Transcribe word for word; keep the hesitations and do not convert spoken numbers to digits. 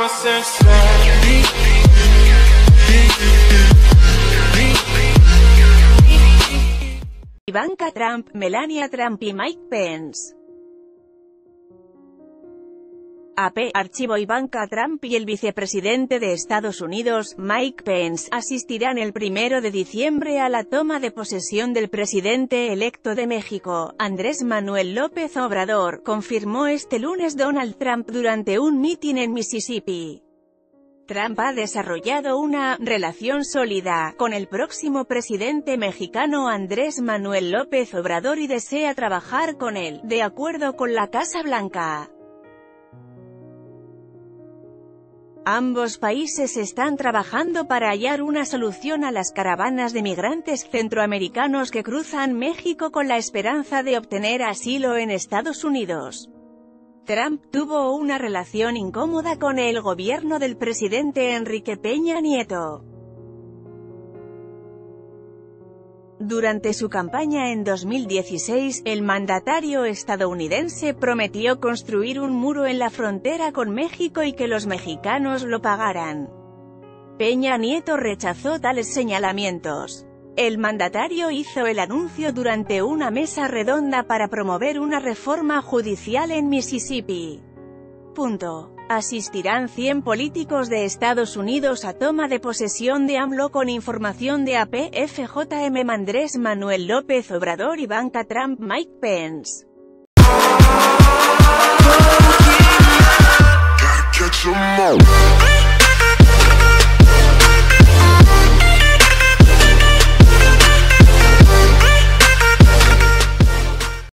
Ivanka Trump, Melania Trump y Mike Pence. A P. Archivo. Ivanka Trump y el vicepresidente de Estados Unidos, Mike Pence, asistirán el primero de diciembre a la toma de posesión del presidente electo de México, Andrés Manuel López Obrador, confirmó este lunes Donald Trump durante un mitin en Mississippi. Trump ha desarrollado una relación sólida con el próximo presidente mexicano Andrés Manuel López Obrador y desea trabajar con él, de acuerdo con la Casa Blanca. Ambos países están trabajando para hallar una solución a las caravanas de migrantes centroamericanos que cruzan México con la esperanza de obtener asilo en Estados Unidos. Trump tuvo una relación incómoda con el gobierno del presidente Enrique Peña Nieto. Durante su campaña en dos mil dieciséis, el mandatario estadounidense prometió construir un muro en la frontera con México y que los mexicanos lo pagaran. Peña Nieto rechazó tales señalamientos. El mandatario hizo el anuncio durante una mesa redonda para promover una reforma judicial en Mississippi. Punto. Asistirán cien políticos de Estados Unidos a toma de posesión de AMLO con información de A P. F J M. Andrés Manuel López Obrador, Ivanka Trump, Mike Pence. Gotta catch 'em all.